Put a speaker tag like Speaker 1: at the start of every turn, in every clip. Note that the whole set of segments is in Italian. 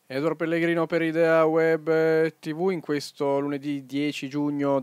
Speaker 1: Edward Pellegrino per Idea Web TV in questo lunedì 10 giugno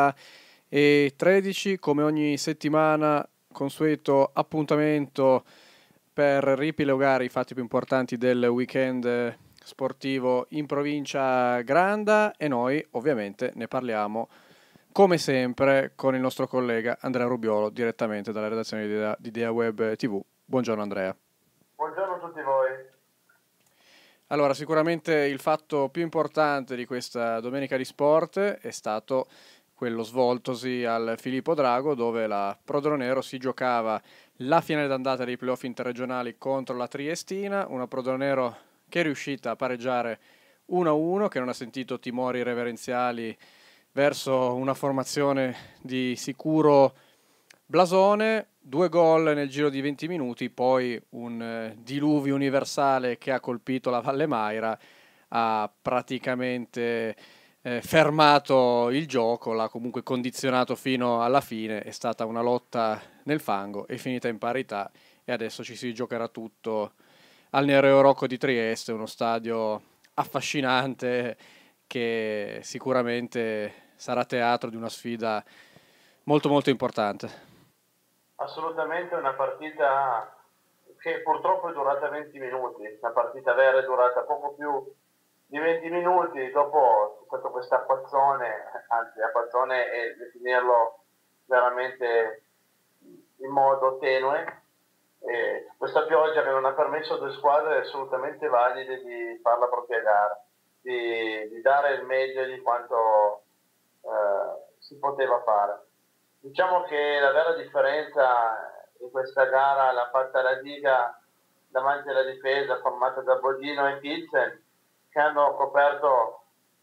Speaker 1: 2013, come ogni settimana, consueto appuntamento per riepilogare i fatti più importanti del weekend sportivo in provincia Granda, e noi ovviamente ne parliamo come sempre con il nostro collega Andrea Rubiolo direttamente dalla redazione di Idea Web TV. Buongiorno Andrea.
Speaker 2: Buongiorno a tutti voi.
Speaker 1: Allora, sicuramente il fatto più importante di questa domenica di sport è stato quello svoltosi al Filippo Drago, dove la Prodronero si giocava la finale d'andata dei playoff interregionali contro la Triestina, una Prodronero che è riuscita a pareggiare 1-1, che non ha sentito timori reverenziali verso una formazione di sicuro blasone. 2 gol nel giro di 20 minuti, poi un diluvio universale che ha colpito la Valle Maira, ha praticamente fermato il gioco, l'ha comunque condizionato fino alla fine. È stata una lotta nel fango, è finita in parità e adesso ci si giocherà tutto al Nereo Rocco di Trieste, uno stadio affascinante che sicuramente sarà teatro di una sfida molto molto importante.
Speaker 2: Assolutamente una partita che purtroppo è durata 20 minuti, la partita vera è durata poco più di 20 minuti, dopo c'è stato questo acquazzone, anzi acquazzone è definirlo veramente in modo tenue, e questa pioggia che non ha permesso a due squadre assolutamente valide di fare la propria gara, di dare il meglio di quanto si poteva fare. Diciamo che la vera differenza in questa gara l'ha fatta la Diga davanti alla difesa formata da Bodino e Pilsen, che hanno coperto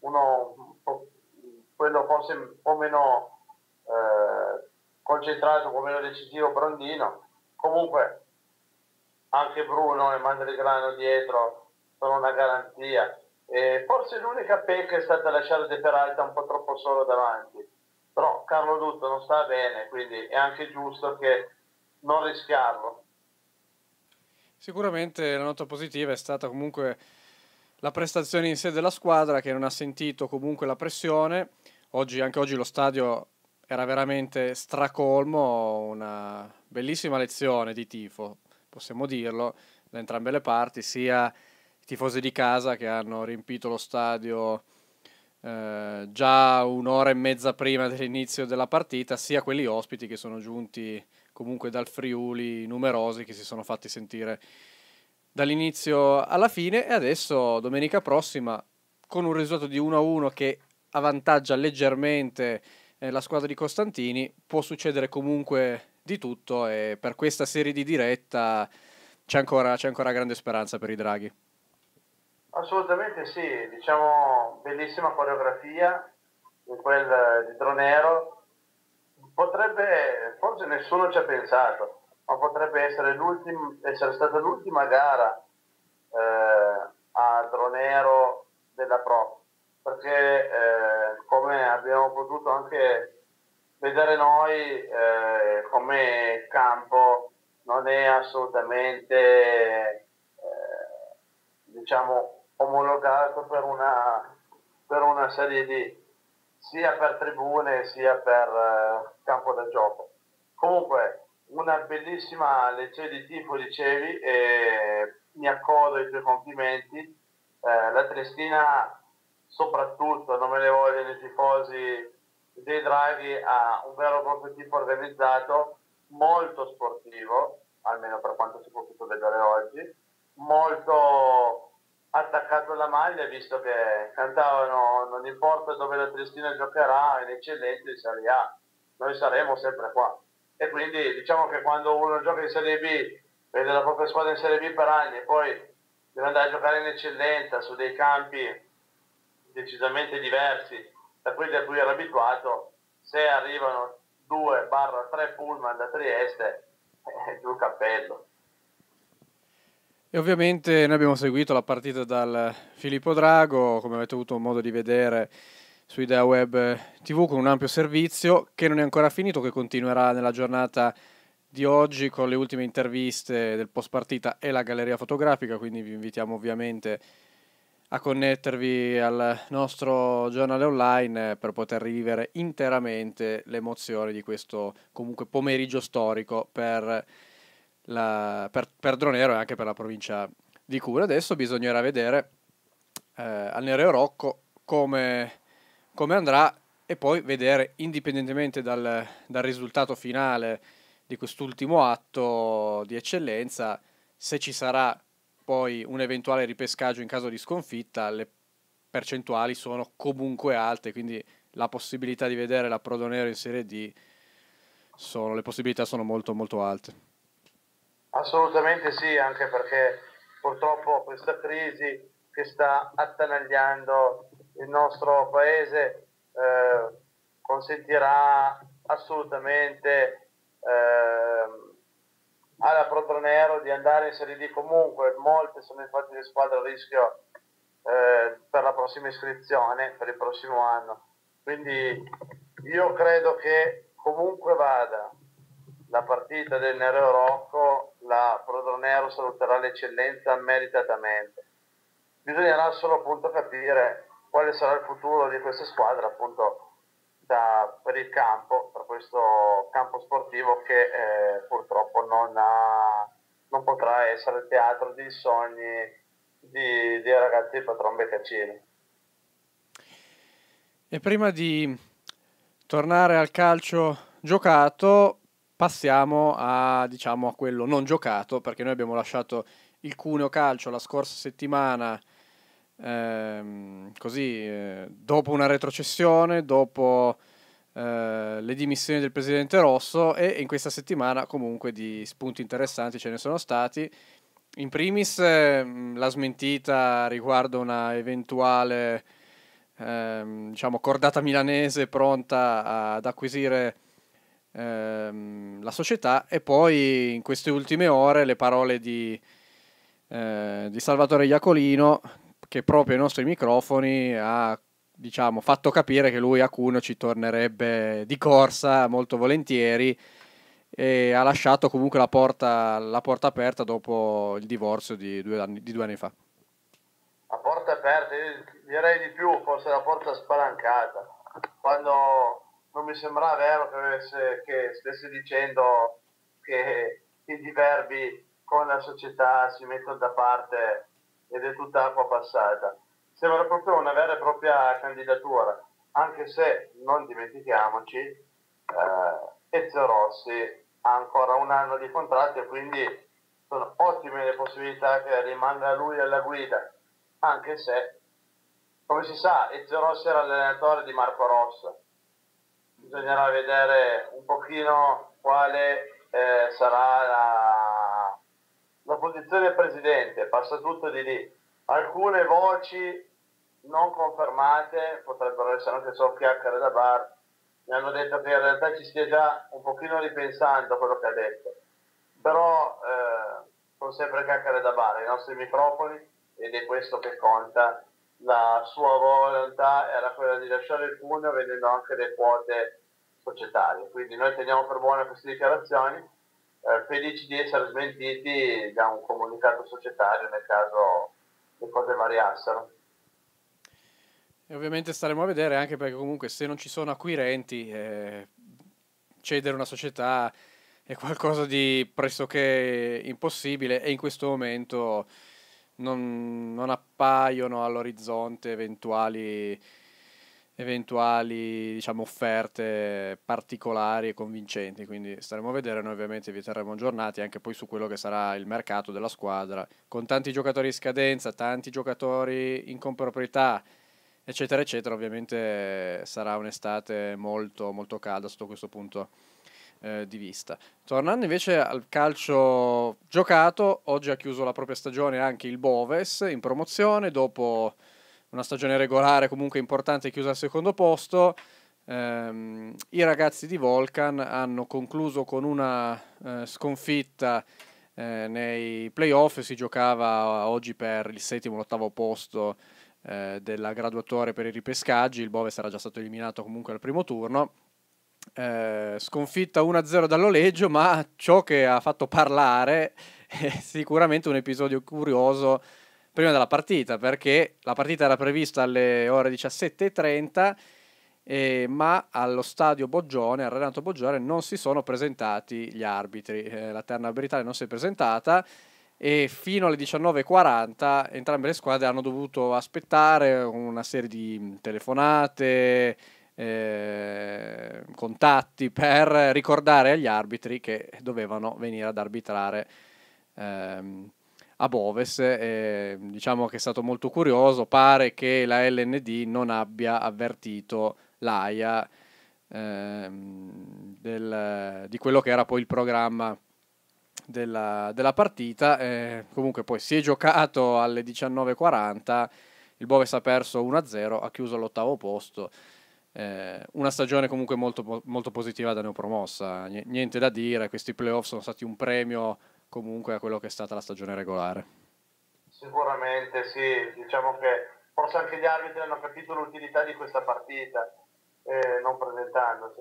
Speaker 2: quello forse un po' meno concentrato, un po' meno decisivo Brondino. Comunque anche Bruno e Mandrigrano dietro sono una garanzia. E forse l'unica pecca è stata lasciare De Peralta un po' troppo solo davanti, però Carlo Dutto non sta bene, quindi è anche giusto che non rischiarlo.
Speaker 1: Sicuramente la nota positiva è stata comunque la prestazione in sé della squadra, che non ha sentito comunque la pressione. Anche oggi lo stadio era veramente stracolmo, una bellissima lezione di tifo, possiamo dirlo, da entrambe le parti, sia i tifosi di casa che hanno riempito lo stadio già un'ora e mezza prima dell'inizio della partita, sia quelli ospiti che sono giunti comunque dal Friuli, numerosi, che si sono fatti sentire dall'inizio alla fine. E adesso domenica prossima, con un risultato di 1-1 che avvantaggia leggermente la squadra di Costantini, può succedere comunque di tutto, e per questa serie di diretta c'è ancora grande speranza per i Draghi.
Speaker 2: Assolutamente sì, diciamo bellissima coreografia in quel di Dronero. Potrebbe, forse nessuno ci ha pensato, ma potrebbe essere stata l'ultima gara a Dronero della Pro, perché come abbiamo potuto anche vedere noi, come campo non è assolutamente diciamo omologato per una serie D, sia per tribune sia per campo da gioco. Comunque una bellissima lezione di tifo, dicevi, e mi accodo ai tuoi complimenti. La Triestina, soprattutto, non me ne vogliono i tifosi dei Draghi, ha un vero e proprio tifo organizzato, molto sportivo, almeno per quanto si è potuto vedere oggi, molto attaccato alla maglia, visto che cantavano non importa dove la Triestina giocherà, in eccellenza di Serie A, noi saremo sempre qua. E quindi diciamo che quando uno gioca in Serie B, vede la propria squadra in Serie B per anni e poi deve andare a giocare in eccellenza su dei campi decisamente diversi da quelli a cui era abituato, se arrivano 2-3 pullman da Trieste, giù il cappello.
Speaker 1: E ovviamente noi abbiamo seguito la partita dal Filippo Drago, come avete avuto modo di vedere su Idea Web TV, con un ampio servizio che non è ancora finito, che continuerà nella giornata di oggi con le ultime interviste del post partita e la galleria fotografica, quindi vi invitiamo ovviamente a connettervi al nostro giornale online per poter rivivere interamente le emozioni di questo comunque pomeriggio storico per Dronero e anche per la provincia di Cuneo. Adesso bisognerà vedere al Nereo Rocco come andrà e poi vedere, indipendentemente dal risultato finale di quest'ultimo atto di eccellenza, se ci sarà poi un eventuale ripescaggio in caso di sconfitta. Le percentuali sono comunque alte, quindi la possibilità di vedere la Prodonero in Serie D le possibilità sono molto molto alte.
Speaker 2: Assolutamente sì, anche perché purtroppo questa crisi che sta attanagliando il nostro paese consentirà assolutamente alla Prodonero di andare in Serie D comunque. Molte sono infatti le squadre a rischio per la prossima iscrizione, per il prossimo anno. Quindi io credo che comunque vada la partita del Nereo Rocco, la Prodonero saluterà l'eccellenza meritatamente. Bisognerà solo appunto capire quale sarà il futuro di questa squadra appunto per il campo, per questo campo sportivo che purtroppo non potrà essere il teatro dei sogni dei ragazzi di Patron Beccaccini.
Speaker 1: E prima di tornare al calcio giocato, passiamo a quello non giocato, perché noi abbiamo lasciato il Cuneo Calcio la scorsa settimana dopo una retrocessione, dopo le dimissioni del presidente Rosso, e in questa settimana comunque di spunti interessanti ce ne sono stati. In primis la smentita riguardo una eventuale cordata milanese pronta ad acquisire la società, e poi in queste ultime ore le parole di Salvatore Iacolino, che proprio ai nostri microfoni ha fatto capire che lui a Cuneo ci tornerebbe di corsa molto volentieri, e ha lasciato comunque la porta aperta dopo il divorzio di 2 anni fa.
Speaker 2: La porta aperta, io direi di più, forse la porta spalancata, quando non mi sembrava vero che stesse dicendo che i diverbi con la società si mettono da parte ed è tutta acqua passata. Sembra proprio una vera e propria candidatura, anche se non dimentichiamoci, Ezio Rossi ha ancora un anno di contratto e quindi sono ottime le possibilità che rimanga lui alla guida, anche se, come si sa, Ezio Rossi era l'allenatore di Marco Rosso. Bisognerà vedere un pochino quale sarà la posizione del presidente. Passa tutto di lì. Alcune voci non confermate potrebbero essere anche solo chiacchiere da bar. Mi hanno detto che in realtà ci stia già un pochino ripensando a quello che ha detto, però sono sempre chiacchiere da bar, i nostri microfoni, ed è questo che conta. La sua volontà era quella di lasciare il Cuneo vendendo anche le quote societarie, quindi noi teniamo per buone queste dichiarazioni, felici di essere smentiti da un comunicato societario nel caso le cose variassero.
Speaker 1: E ovviamente staremo a vedere, anche perché comunque se non ci sono acquirenti, cedere una società è qualcosa di pressoché impossibile, e in questo momento non appaiono all'orizzonte eventuali offerte particolari e convincenti, quindi staremo a vedere. Noi ovviamente vi terremo aggiornati anche poi su quello che sarà il mercato della squadra, con tanti giocatori in scadenza, tanti giocatori in comproprietà, eccetera eccetera. Ovviamente sarà un'estate molto molto calda sotto questo punto di vista. Tornando invece al calcio giocato, oggi ha chiuso la propria stagione anche il Boves in promozione, dopo una stagione regolare comunque importante chiusa al secondo posto. I ragazzi di Volcan hanno concluso con una sconfitta nei playoff. Si giocava oggi per il settimo o l'ottavo posto della graduatoria per i ripescaggi. Il Boves era già stato eliminato comunque al primo turno. Sconfitta 1-0 dall'Oleggio, ma ciò che ha fatto parlare è sicuramente un episodio curioso prima della partita, perché la partita era prevista alle ore 17:30, ma allo stadio Boggione, al Renato Boggione, non si sono presentati gli arbitri. La terna arbitrale non si è presentata e fino alle 19:40 entrambe le squadre hanno dovuto aspettare una serie di telefonate, contatti per ricordare agli arbitri che dovevano venire ad arbitrare ehm, a Boves. Diciamo che è stato molto curioso, pare che la LND non abbia avvertito l'AIA di quello che era poi il programma della partita. Comunque poi si è giocato alle 19:40, il Boves ha perso 1-0, ha chiuso all'ottavo posto. Una stagione comunque molto, molto positiva da neopromossa, niente da dire, questi playoff sono stati un premio comunque a quello che è stata la stagione regolare.
Speaker 2: Sicuramente sì, diciamo che forse anche gli arbitri hanno capito l'utilità di questa partita, non presentandosi.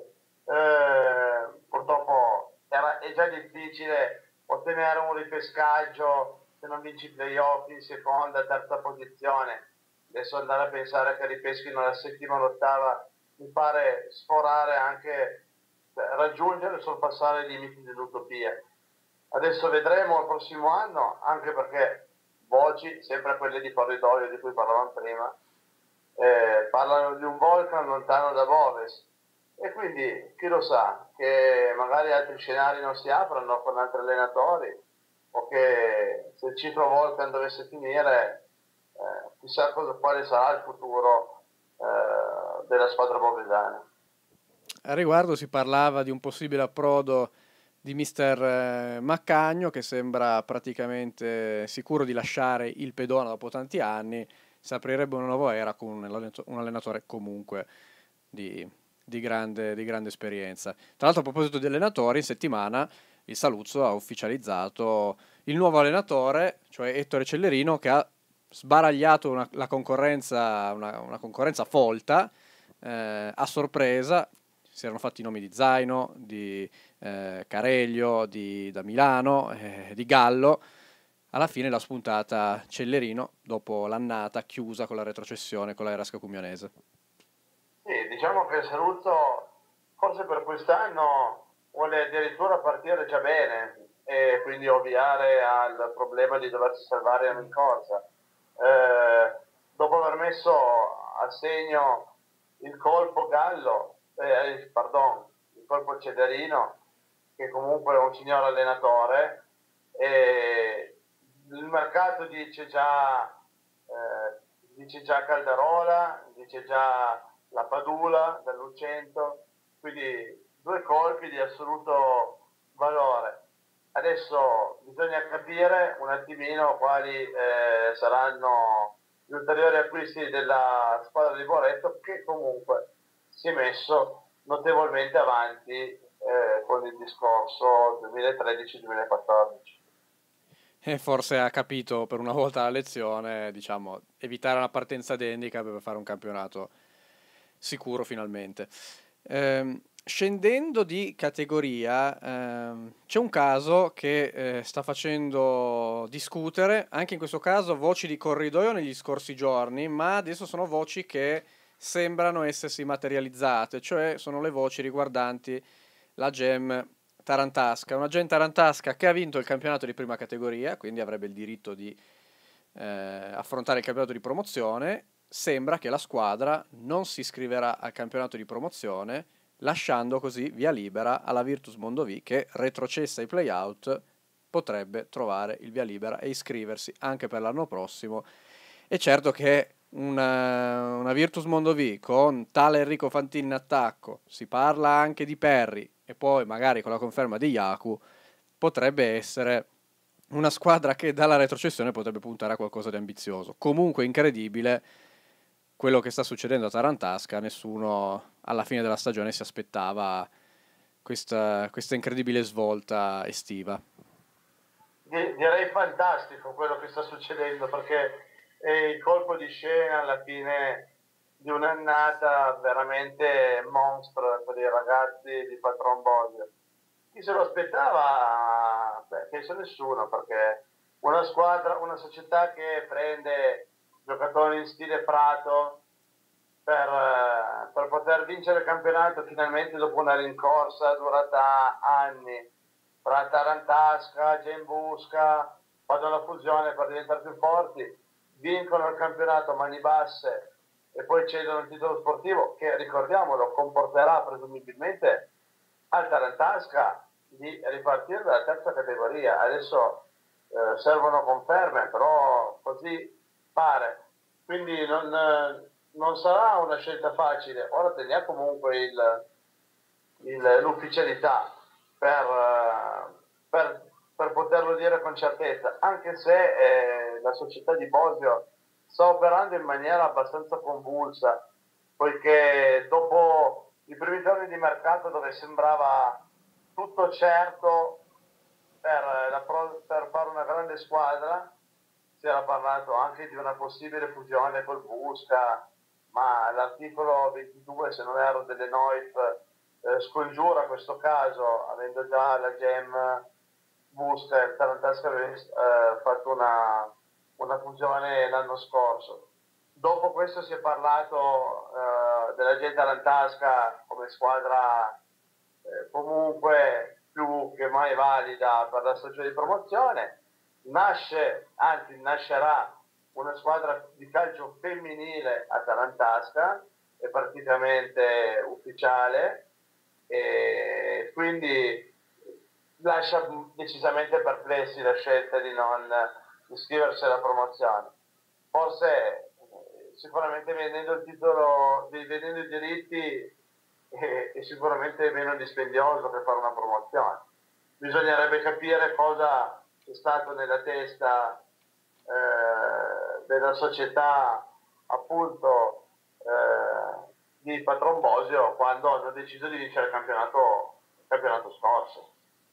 Speaker 2: Purtroppo è già difficile ottenere un ripescaggio se non vinci i playoff in seconda, terza posizione. Adesso andare a pensare che ripeschino la settima o l'ottava mi pare sforare anche, raggiungere e sorpassare i limiti dell'utopia. Adesso vedremo il prossimo anno, anche perché voci, sempre quelle di corridoio di cui parlavamo prima, parlano di un Volcan lontano da Boves, e quindi chi lo sa, che magari altri scenari non si aprono con altri allenatori, o che se il ciclo Volcan dovesse finire, chissà quale sarà il futuro della squadra bovesana.
Speaker 1: Al riguardo si parlava di un possibile approdo di mister Maccagno, che sembra praticamente sicuro di lasciare il pedone dopo tanti anni. Si aprirebbe una nuova era con un allenatore comunque di grande esperienza. Tra l'altro, a proposito di allenatori, in settimana il Saluzzo ha ufficializzato il nuovo allenatore, cioè Ettore Cellerino, che ha sbaragliato la concorrenza, una concorrenza folta, a sorpresa. Si erano fatti i nomi di Zaino, di Careglio, da Milano, di Gallo. Alla fine l'ha spuntata Cellerino dopo l'annata chiusa con la retrocessione con la Erasca Cumionese.
Speaker 2: Sì, diciamo che il Saluzzo forse per quest'anno vuole addirittura partire già bene e quindi ovviare al problema di doversi salvare in corsa. Dopo aver messo a segno il colpo Gallo, il colpo Cederino, che comunque è un signor allenatore, e il mercato dice già Caldarola, dice già la Padula dall'100, quindi due colpi di assoluto valore. Adesso bisogna capire un attimino quali saranno gli ulteriori acquisti della squadra di Boretto, che comunque si è messo notevolmente avanti con il discorso 2013-2014.
Speaker 1: E forse ha capito per una volta la lezione, diciamo, evitare una partenza da handicap per fare un campionato sicuro finalmente. Scendendo di categoria, c'è un caso che sta facendo discutere, anche in questo caso voci di corridoio negli scorsi giorni, ma adesso sono voci che sembrano essersi materializzate, cioè sono le voci riguardanti la GEM Tarantasca, una GEM Tarantasca che ha vinto il campionato di prima categoria, quindi avrebbe il diritto di affrontare il campionato di promozione. Sembra che la squadra non si iscriverà al campionato di promozione, lasciando così via libera alla Virtus Mondovì, che retrocessa ai playout potrebbe trovare il via libera e iscriversi anche per l'anno prossimo. E certo che una Virtus Mondovì con tale Enrico Fantini in attacco, si parla anche di Perry e poi magari con la conferma di Jaku, potrebbe essere una squadra che dalla retrocessione potrebbe puntare a qualcosa di ambizioso. Comunque incredibile quello che sta succedendo a Tarantasca, nessuno alla fine della stagione si aspettava questa incredibile svolta estiva.
Speaker 2: Direi fantastico quello che sta succedendo, perché è il colpo di scena alla fine di un'annata veramente monstra per i ragazzi di Patron Boglio. Chi se lo aspettava? Beh, penso nessuno, perché una squadra, una società che prende giocatori in stile Prato per poter vincere il campionato finalmente dopo una rincorsa durata anni tra Tarantasca, Gembusca, fanno la fusione per diventare più forti, vincono il campionato a mani basse e poi cedono il titolo sportivo che, ricordiamolo, comporterà presumibilmente al Tarantasca di ripartire dalla terza categoria. Adesso servono conferme, però così pare. Quindi non sarà una scelta facile. Ora teniamo comunque l'ufficialità per poterlo dire con certezza, anche se la società di Bosio sta operando in maniera abbastanza convulsa, poiché dopo i primi giorni di mercato dove sembrava tutto certo per fare una grande squadra, si era parlato anche di una possibile fusione col Busca, ma l'articolo 22, se non erro, delle NOIF scongiura questo caso, avendo già la GEM Busca e il Tarantasca fatto una fusione l'anno scorso. Dopo questo si è parlato della GEM Tarantasca come squadra comunque più che mai valida per la stagione di promozione. Nascerà una squadra di calcio femminile a Tarantasca, è praticamente ufficiale, e quindi lascia decisamente perplessi la scelta di non iscriversi alla promozione. Forse sicuramente vendendo il titolo, vendendo i diritti è sicuramente meno dispendioso che fare una promozione. Bisognerebbe capire cosa è stato nella testa della società appunto di Patron Bosio quando hanno deciso di vincere il campionato scorso.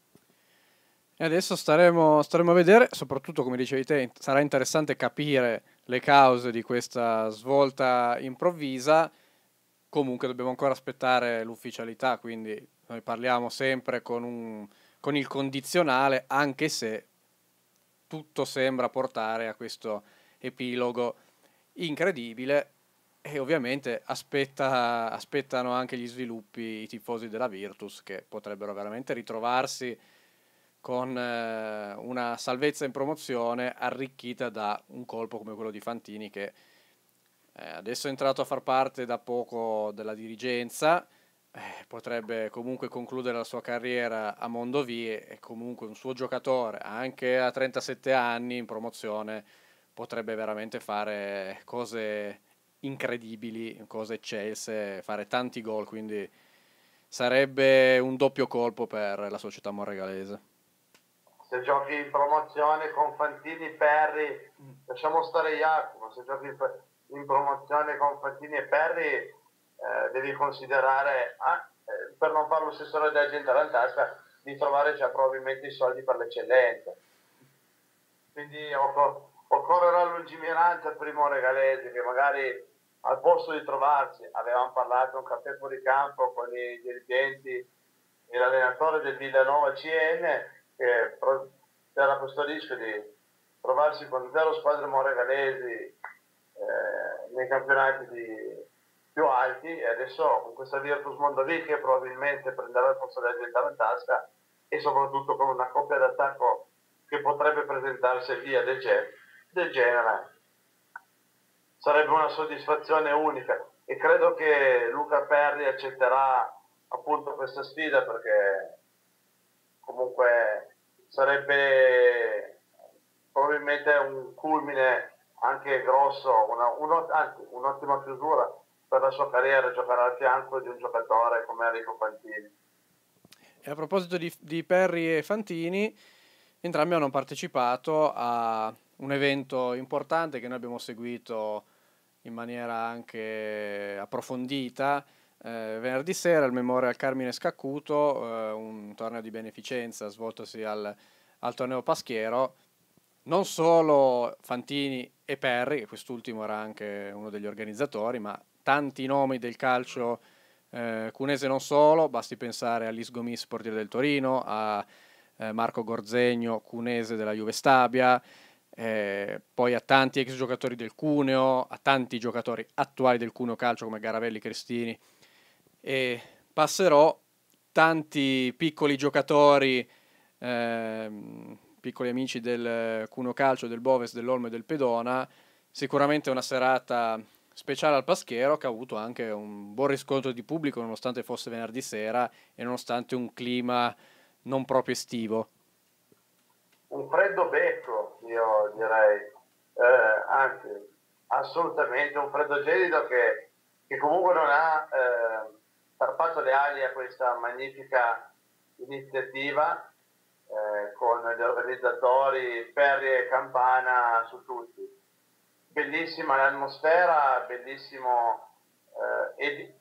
Speaker 1: E adesso staremo a vedere, soprattutto come dicevi te, sarà interessante capire le cause di questa svolta improvvisa. Comunque dobbiamo ancora aspettare l'ufficialità, quindi noi parliamo sempre con il condizionale, anche se tutto sembra portare a questo epilogo incredibile e ovviamente aspettano anche gli sviluppi i tifosi della Virtus, che potrebbero veramente ritrovarsi con una salvezza in promozione arricchita da un colpo come quello di Fantini, che adesso è entrato a far parte da poco della dirigenza, potrebbe comunque concludere la sua carriera a Mondovì e comunque un suo giocatore anche a 37 anni in promozione potrebbe veramente fare cose incredibili, cose eccelse, fare tanti gol, quindi sarebbe un doppio colpo per la società monregalese.
Speaker 2: Se giochi in promozione con Fantini, Perri, lasciamo stare Jacopo, se giochi in promozione con Fantini e Perri devi considerare, per non fare lo stesso della gente all'antasca, di trovare già probabilmente i soldi per l'eccellenza. Quindi occorrerà lungimiranza al primo regalese, che magari al posto di trovarsi avevamo parlato un caffè fuori campo con i dirigenti e l'allenatore del Villanova CN, che c'era questo rischio di trovarsi con 0 squadre monregalesi nei campionati più alti, e adesso con questa Virtus Mondovì che probabilmente prenderà il posto della gente in tasca, e soprattutto con una coppia d'attacco che potrebbe presentarsi via del genere, sarebbe una soddisfazione unica, e credo che Luca Perri accetterà appunto questa sfida, perché comunque sarebbe probabilmente un culmine anche grosso, anzi un'ottima chiusura per la sua carriera, giocare al fianco di un giocatore come Enrico Fantini.
Speaker 1: E a proposito di Perri e Fantini, entrambi hanno partecipato a un evento importante che noi abbiamo seguito in maniera anche approfondita venerdì sera al Memorial Carmine Scaccuto, un torneo di beneficenza svoltosi al torneo Paschiero. Non solo Fantini e Perri, che quest'ultimo era anche uno degli organizzatori, ma tanti nomi del calcio cunese non solo, basti pensare a Lis Gomis, portiere del Torino, a Marco Gorzegno, cunese della Juve Stabia, poi a tanti ex giocatori del Cuneo, a tanti giocatori attuali del Cuneo Calcio come Garavelli, Cristini, e passerò tanti piccoli giocatori, piccoli amici del Cuneo Calcio, del Boves, dell'Olmo e del Pedona. Sicuramente una serata speciale al Paschiero che ha avuto anche un buon riscontro di pubblico nonostante fosse venerdì sera e nonostante un clima non proprio estivo.
Speaker 2: Un freddo becco, io direi, anzi, assolutamente un freddo gelido che comunque non ha tarpato le ali a questa magnifica iniziativa con gli organizzatori, Ferri e Campana su tutti. Bellissima l'atmosfera, bellissimo e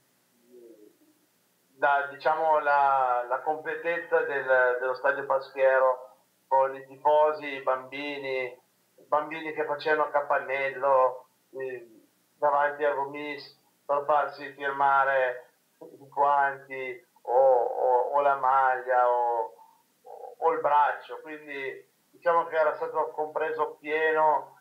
Speaker 2: diciamo la completezza dello stadio Paschiero con i tifosi, i bambini che facevano capannello davanti a Gomis per farsi firmare i guanti o la maglia o il braccio, quindi diciamo che era stato compreso pieno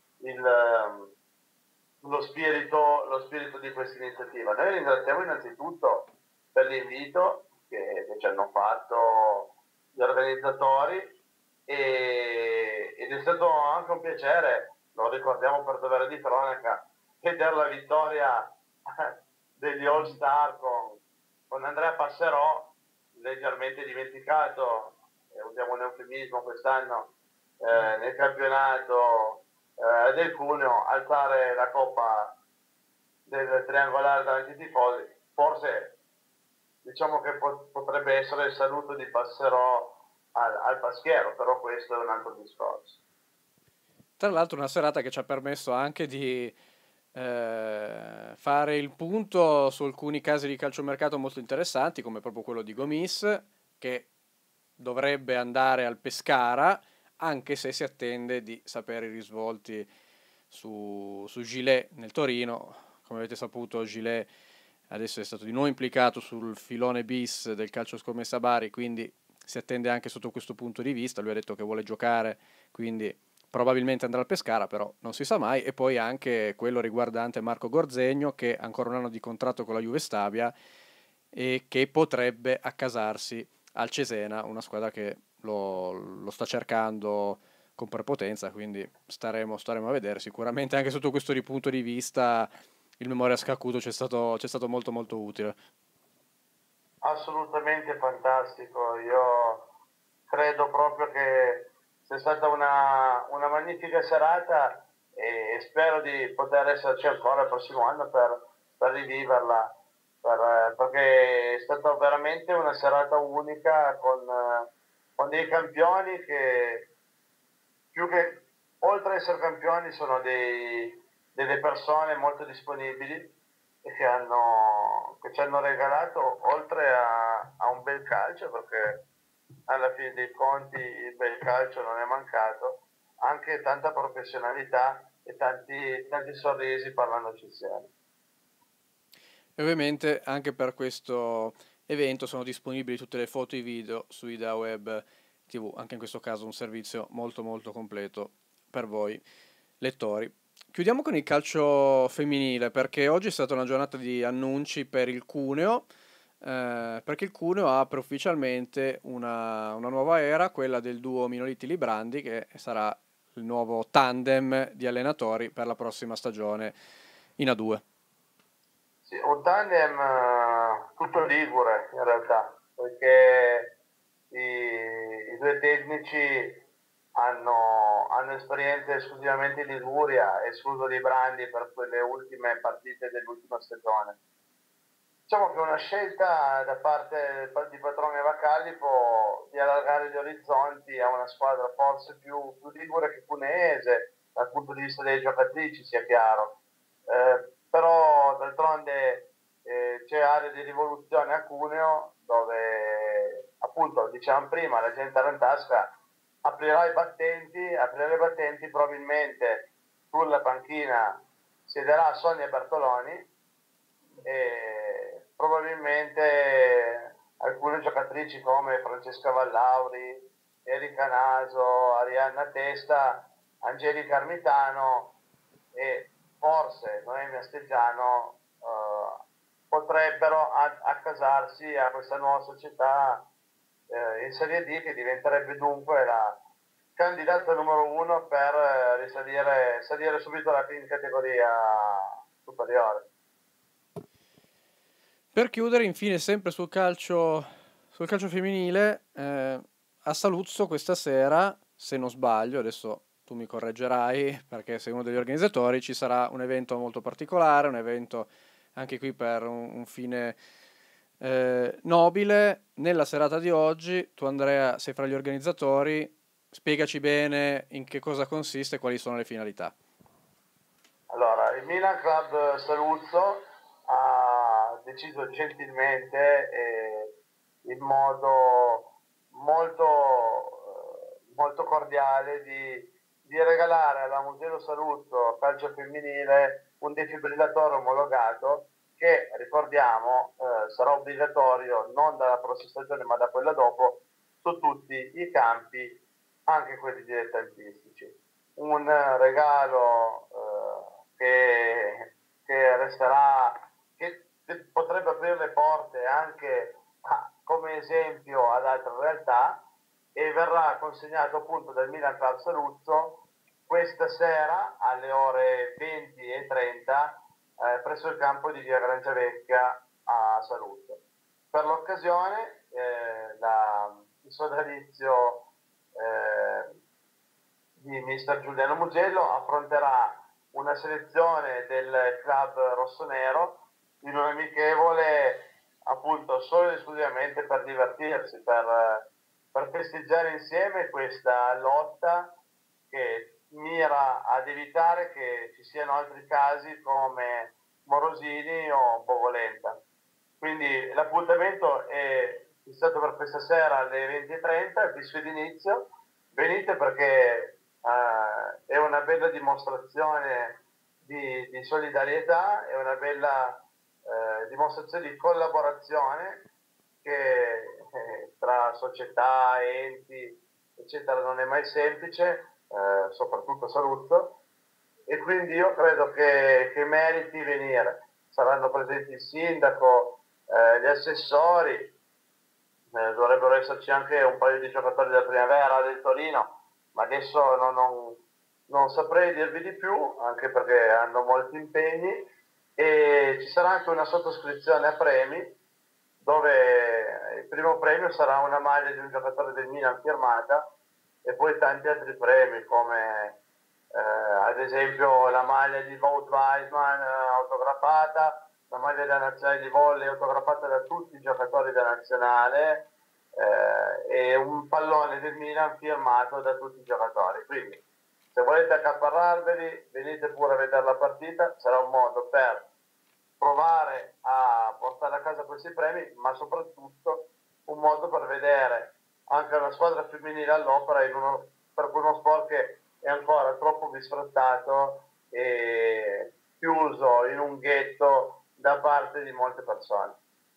Speaker 2: lo spirito di questa iniziativa. Noi ringraziamo innanzitutto per l'invito che ci hanno fatto gli organizzatori ed è stato anche un piacere, lo ricordiamo per dovere di cronaca, vedere la vittoria degli All Star con Andrea Passerò, leggermente dimenticato, usiamo un eufemismo quest'anno, nel campionato del Cuneo, alzare la coppa del triangolare davanti ai tifosi. Forse diciamo che potrebbe essere il saluto di Passerò al Paschiero, però questo è un altro discorso.
Speaker 1: Tra l'altro una serata che ci ha permesso anche di fare il punto su alcuni casi di calciomercato molto interessanti, come proprio quello di Gomis, che dovrebbe andare al Pescara, anche se si attende di sapere i risvolti su Gilet nel Torino. Come avete saputo, Gilet adesso è stato di nuovo implicato sul filone bis del calcio scommessa Bari, quindi si attende anche sotto questo punto di vista. Lui ha detto che vuole giocare, quindi probabilmente andrà al Pescara, però non si sa mai. E poi anche quello riguardante Marco Gorzegno, che ha ancora un anno di contratto con la Juve Stabia e che potrebbe accasarsi al Cesena, una squadra che lo sta cercando con prepotenza, quindi staremo a vedere. Sicuramente anche sotto questo punto di vista il Memoria Scacuto ci è stato molto molto utile.
Speaker 2: Assolutamente fantastico, io credo proprio che sia stata una magnifica serata e spero di poter esserci ancora il prossimo anno per riviverla, perché è stata veramente una serata unica con dei campioni che più che oltre ad essere campioni sono delle persone molto disponibili e che ci hanno regalato oltre a un bel calcio, perché alla fine dei conti il bel calcio non è mancato, anche tanta professionalità e tanti sorrisi parlandoci insieme.
Speaker 1: E ovviamente anche per questo evento sono disponibili tutte le foto e i video su Idea Web TV, anche in questo caso un servizio molto molto completo per voi lettori. Chiudiamo con il calcio femminile perché oggi è stata una giornata di annunci per il Cuneo, perché il Cuneo apre ufficialmente una nuova era, quella del duo Minoliti-Librandi, che sarà il nuovo tandem di allenatori per la prossima stagione in A2.
Speaker 2: Sì, un tandem tutto ligure in realtà, perché i due tecnici hanno esperienze esclusivamente in Liguria, escluso dei Brandi per quelle ultime partite dell'ultima stagione. Diciamo che una scelta da parte di Patrone Vacallipo di allargare gli orizzonti a una squadra forse più ligure che cuneese dal punto di vista delle giocatrici, sia chiaro. Però d'altronde c'è area di rivoluzione a Cuneo dove appunto dicevamo prima la gente tarantasca aprirà i battenti probabilmente sulla panchina siederà Sonia Bertoloni e probabilmente alcune giocatrici come Francesca Vallauri, Erika Naso, Arianna Testa Angelica Armitano e forse Noemi Asteggiano potrebbero accasarsi a questa nuova società in Serie D, che diventerebbe dunque la candidata numero 1 per salire subito in categoria superiore.
Speaker 1: Per chiudere, infine, sempre sul calcio femminile, a Saluzzo questa sera, se non sbaglio, adesso tu mi correggerai perché sei uno degli organizzatori, ci sarà un evento molto particolare, un evento anche qui per un fine nobile. Nella serata di oggi, tu Andrea sei fra gli organizzatori, spiegaci bene in che cosa consiste e quali sono le finalità.
Speaker 2: Allora, il Milan Club Saluzzo ha deciso gentilmente e in modo molto cordiale di regalare alla Mugello Saluzzo Calcio Femminile un defibrillatore omologato che, ricordiamo, sarà obbligatorio non dalla prossima stagione ma da quella dopo su tutti i campi, anche quelli dilettantistici. Un regalo che resterà, che potrebbe aprire le porte anche come esempio ad altre realtà, e verrà consegnato appunto dal Milan Club Saluzzo questa sera alle ore 20:30 presso il campo di via Grangiavecchia a Saluzzo. Per l'occasione il sodalizio di mister Giuliano Mugello affronterà una selezione del club rossonero in un amichevole appunto solo ed esclusivamente per divertirsi, per festeggiare insieme questa lotta che mira ad evitare che ci siano altri casi come Morosini o Bovolenta. Quindi l'appuntamento è fissato per questa sera alle 20:30, il fischio d'inizio. Venite perché è una bella dimostrazione di solidarietà, è una bella dimostrazione di collaborazione che tra società, enti, eccetera, non è mai semplice, soprattutto a Saluzzo, e quindi io credo che meriti venire. Saranno presenti il sindaco, gli assessori, dovrebbero esserci anche un paio di giocatori della Primavera del Torino, ma adesso non saprei dirvi di più, anche perché hanno molti impegni, e ci sarà anche una sottoscrizione a premi, dove il primo premio sarà una maglia di un giocatore del Milan firmata, e poi tanti altri premi come ad esempio la maglia di Wout Weissman autografata, la maglia della nazionale di volley autografata da tutti i giocatori della nazionale, e un pallone del Milan firmato da tutti i giocatori. Quindi se volete accaparrarveli, venite pure a vedere la partita, sarà un modo per provare a portare a casa questi premi, ma soprattutto un modo per vedere anche una squadra femminile all'opera per uno sport che è ancora troppo bisfrattato e chiuso in un ghetto da parte di molte persone.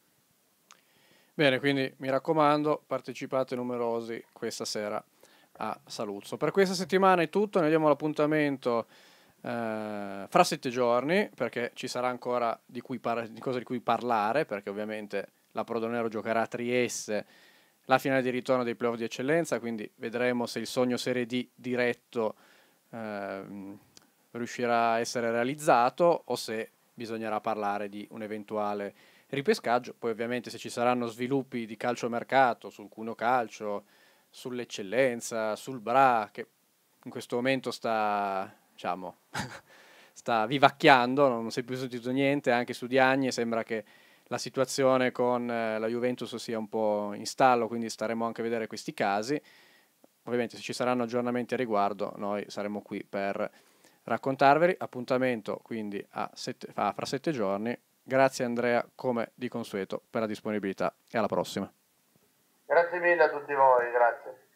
Speaker 1: Bene, quindi mi raccomando, partecipate numerosi questa sera a Saluzzo. Per questa settimana è tutto, noi diamo l'appuntamento fra 7 giorni, perché ci sarà ancora di cose di cui parlare, perché ovviamente la Prodonero giocherà a Trieste la finale di ritorno dei playoff di eccellenza, quindi vedremo se il sogno Serie D diretto riuscirà a essere realizzato o se bisognerà parlare di un eventuale ripescaggio. Poi ovviamente se ci saranno sviluppi di calciomercato sul Cuno Calcio, sull'eccellenza, sul Bra, che in questo momento sta, diciamo, sta vivacchiando, non si è più sentito niente, anche su Diagne sembra che la situazione con la Juventus sia un po' in stallo, quindi staremo anche a vedere questi casi. Ovviamente se ci saranno aggiornamenti a riguardo noi saremo qui per raccontarveli. Appuntamento quindi fra 7 giorni. Grazie Andrea, come di consueto, per la disponibilità e alla prossima.
Speaker 2: Grazie mille a tutti voi, grazie.